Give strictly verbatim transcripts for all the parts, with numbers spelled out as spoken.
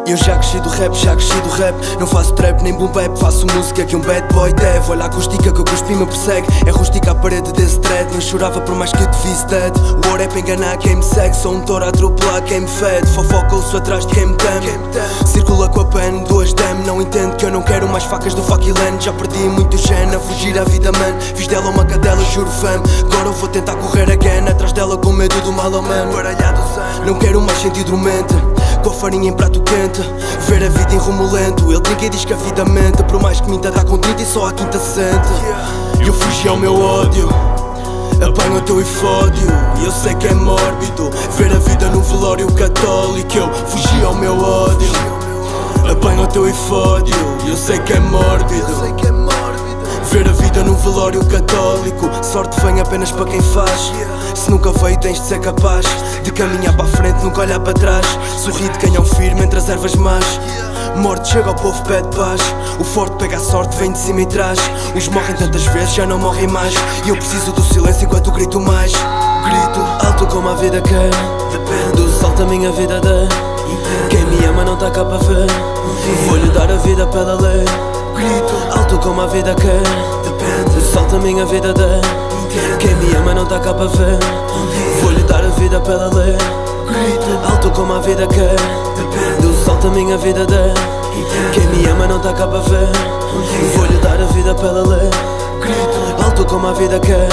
Eu já cresci do rap, já cresci do rap. Não faço trap nem boom bap, faço música que um bad boy deve. Olha a acústica que eu cuspi me persegue. É rústica a parede desse thread. Não chorava por mais que eu te visse dead. O ouro é para enganar quem me segue. Sou um touro a atropelar quem me fede. Fofoca ouço atrás de quem me teme. Circula com a pen, duas dam. Não entendo que eu não quero mais facas do fuck land. Já perdi muito gen a fugir à vida man. Fiz dela uma cadela, juro fam. Agora eu vou tentar correr again atrás dela com medo do mal, oh man. Baralhado não quero mais sentir mente. Com a farinha em prato quente, ver a vida em rumo lento. Ele trinca e diz que a vida mente. Por mais que minta dá com trinta e só a quinta sente. Eu fugi ao meu ódio, apanho o teu efódio. E eu sei que é mórbido ver a vida num velório católico. Eu fugi ao meu ódio, apanho o teu efódio. E eu sei que é mórbido ver a vida num velório católico. Sorte vem apenas para quem faz. Se nunca veio tens de ser capaz de caminhar para a frente, nunca olhar para trás. Sorri de canhão firme entre as ervas más. Morte chega ao povo, pede paz. O forte pega a sorte, vem de cima e trás. Uns morrem tantas vezes, já não morrem mais. E eu preciso do silêncio enquanto grito mais. Grito alto como a vida quer. Do sol da minha vida dá. Quem me ama não tá cá para ver. Vou-lhe dar a vida para ela ler. Grito alto como a vida quer. Do sol da minha vida dá. Quem me ama não tá cá para ver. Vou-lhe dar a vida para ela ler. Grito alto como a vida quer. Do sol da minha vida dá. Quem me ama não tá cá para ver. Vou-lhe dar a vida para ela ler. Grito alto como a vida quer.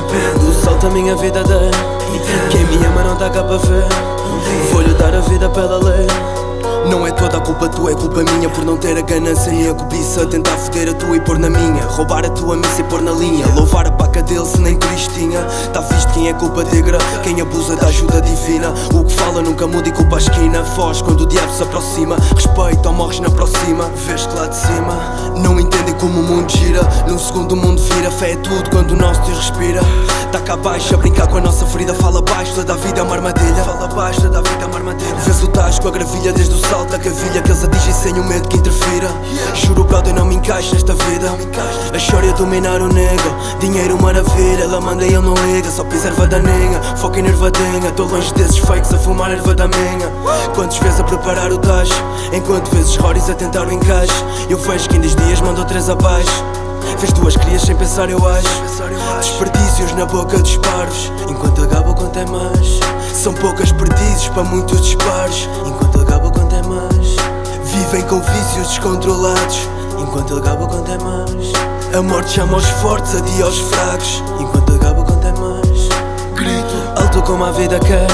Do sol da minha vida dá. Quem me ama não tá cá para ver. Vou-lhe dar a vida para ela ler. Não é toda a culpa tua, é culpa minha por não ter a ganância nem a cobiça. Tentar foder a tua e pôr na minha. Roubar a tua missa e pôr na linha. Louvar a paca dele se nem Cristo tinha. Tá visto quem é culpa negra, quem abusa da ajuda divina. O que fala nunca muda e culpa a esquina. Foge quando o diabo se aproxima. Respeito ou morres na próxima. Vês que lá de cima não entendem como o mundo gira. Num segundo o mundo vira. Fé é tudo quando o nosso Deus respira. Tá cá baixo a brincar com a nossa ferida. Fala baixo, toda a vida é uma armadilha. Fala baixo, toda a vida é uma armadilha. Vês o tacho com a gravilha desde o salto, a cavilha que eles atingem sem o medo que interfira. Juro, brother, não me encaixa nesta vida. A história dominar o nego. Dinheiro maravilha, ela manda e ele não liga. Só pisa erva daninha, foca em nervadinha. Tô longe desses fakes a fumar erva da minha. Quantas vezes a preparar o tacho, enquanto vezes Roris a tentar o encaixe. Eu vejo que em dez dias mandou três abaixo. Fez duas crias sem pensar, eu acho. Desperdícios na boca dos parvos, enquanto acaba quanto é mais. São poucas perdizes para muitos disparos, enquanto acaba quanto é mais. Vivem com vícios descontrolados, enquanto acaba quanto é mais. A morte chama aos fortes, adia aos fracos, enquanto acaba quanto é mais. Grito alto como a vida quer.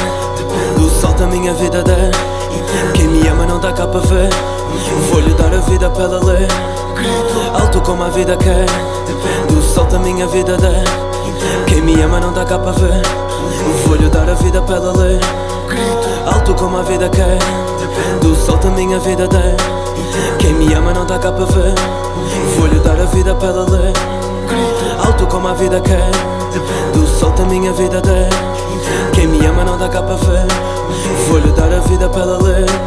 Do sol da minha vida dá. Quem me ama não dá cá para ver. Vou-lhe dar a vida para ela ler. Grito alto como a vida quer. Do sol da minha vida dá. Quem me ama não dá cá para ver. Vou-lhe dar a vida para ela ler. Grito alto como a vida quer. Do sol da minha vida dá. Quem me ama não dá cá para ver. Vou-lhe dar a vida para ela ler. Grito alto como a vida quer. Do sol da minha vida dá. Quem me ama não dá cá para ver. Vou-lhe dar a vida para ela ler.